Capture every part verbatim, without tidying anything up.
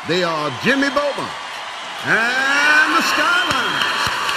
They are Jimmy Beaumont and the Skyliners.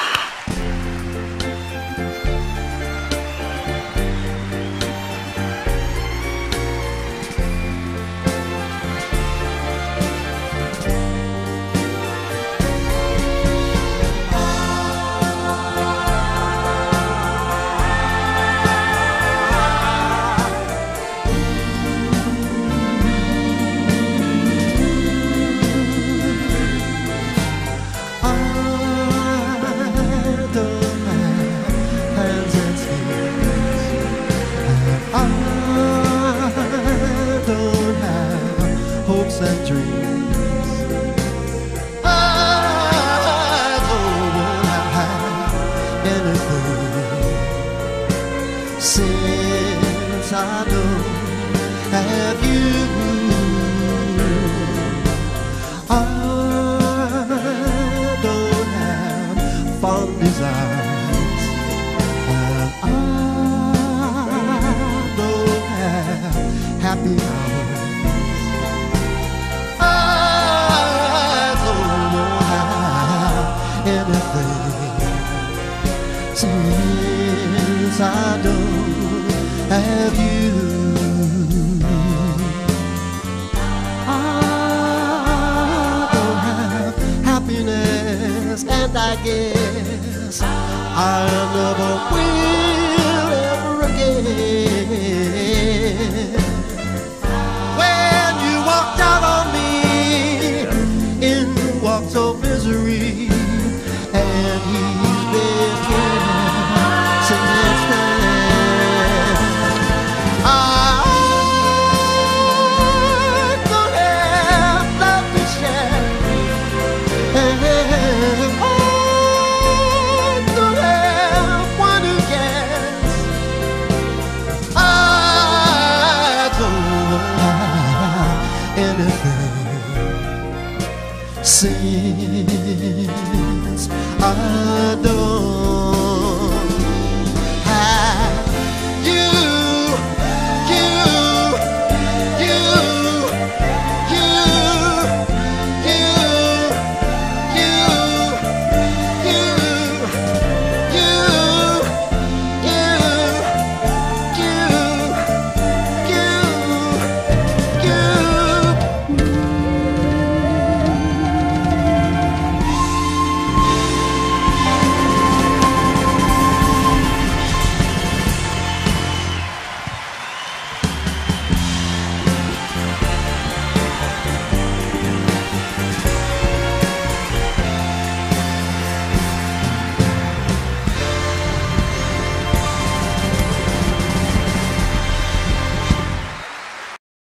And dreams, I don't have anything since I don't have you. I don't have fond desires, and I don't have happy hours. Since I don't have you, I don't have happiness, and I guess I never will ever again. When you walked out on me in walks of misery, and he's been here since then. I don't have love to share, and I don't have one who cares. I don't have anything since I don't